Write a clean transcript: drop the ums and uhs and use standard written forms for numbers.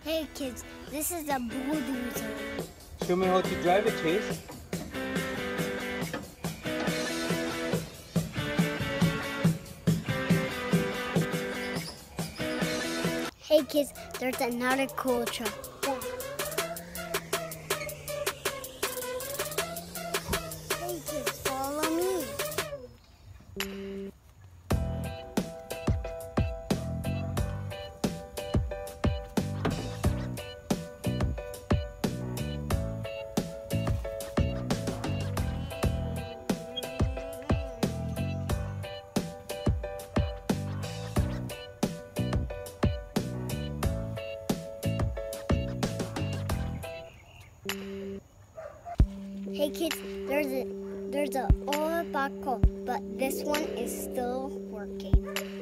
Hey kids, this is a bulldozer. Show me how to drive it, Chase. Hey kids, there's another cool truck. Hey kids, follow me. Hey kids, there's a old backhoe, but this one is still working.